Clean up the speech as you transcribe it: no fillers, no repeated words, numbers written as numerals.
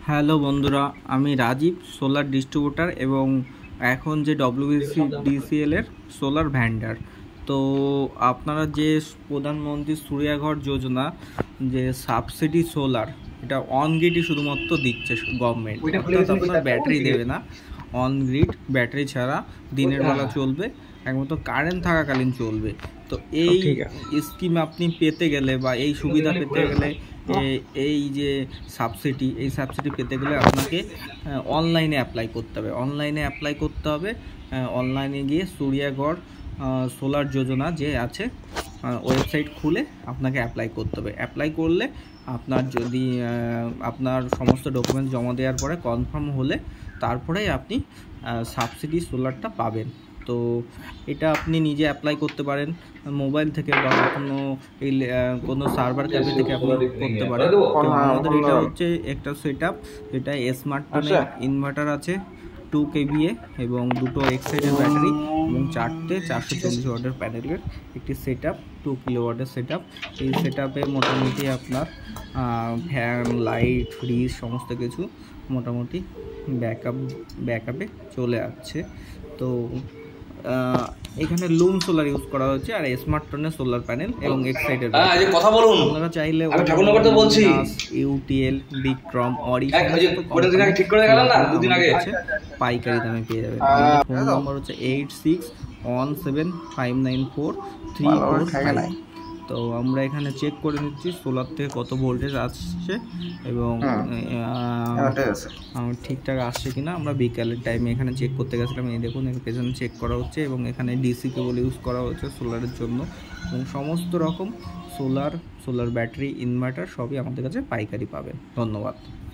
Hello বন্ধুরা, আমি Rajib, solar distributor এবং এখন যে WBCDCL এর সোলার ভ্যান্ডার। তো আপনারা যে প্রধানমন্ত্রী সূর্যঘর যোজনা যে সাবসিডি সোলার, এটা অন গ্রিডই শুধুমাত্র দিচ্ছে গভর্নমেন্ট, অর্থাৎ আপনার ব্যাটারি দেবে না। অন গ্রিড ব্যাটারি ছাড়া দিনের বেলা চলবে, একমাত্র কারেন্ট থাকাকালীন চলবে। তো এই স্কিম আপনি পেতে গেলে বা এই সুবিধা পেতে গেলে, এই যে সাবসিডি পেতে গেলে আপনাকে অনলাইনে অ্যাপ্লাই করতে হবে। অনলাইনে গিয়ে সূর্যঘর সোলার যোজনা যে আছে ওয়েবসাইট খুলে আপনাকে অ্যাপ্লাই করতে হবে। অ্যাপ্লাই করলে আপনার যদি আপনার সমস্ত ডকুমেন্টস জমা দেওয়ার পরে কনফার্ম হলে তারপরেই আপনি সাবসিডি সোলারটা পাবেন। তো এটা আপনি নিজে অ্যাপ্লাই করতে পারেন মোবাইল থেকে বা কোনো সার্ভার ক্যাফে থেকে আপনি করতে পারেন। তো আমাদের এটা হচ্ছে একটা সেট আপ, যেটা স্মার্ট ইনভার্টার আছে 2 kVA এবং দুটো এক্সাইটেড ব্যাটারি এবং 4টে 440 ওয়াটের প্যানেলের একটি সেট আপ, 2 কিলোওয়াটের সেট আপ। এই সেট আপে মোটামুটি আপনার ফ্যান, লাইট, ফ্রিজ সমস্ত কিছু মোটামুটি ব্যাকআপে চলে আসছে। তো এখানে লুম সোলার ইউজ করা হচ্ছে আর স্মার্টটনের সোলার প্যানেল এবং এক্সাইটেড। কথা বলুন, আপনারা চাইলে ইউটিএল, বিক্রম, অরি পাইকারি দামে পেয়ে যাবেন। ফোন নম্বর হচ্ছে 8617594345। তো আমরা এখানে চেক করে নিচ্ছি সোলার থেকে কত ভোল্টেজ আসছে এবং ঠিকঠাক আসছে কিনা। আমরা বিকালের টাইমে এখানে চেক করতে গেছিলাম। এই দেখুন, এর পেছনে চেক করা হচ্ছে এবং এখানে ডিসি কেবল ইউজ করা হচ্ছে সোলারের জন্য। এবং সমস্ত রকম সোলার ব্যাটারি, ইনভার্টার সবই আমাদের কাছে পাইকারি পাবেন। ধন্যবাদ।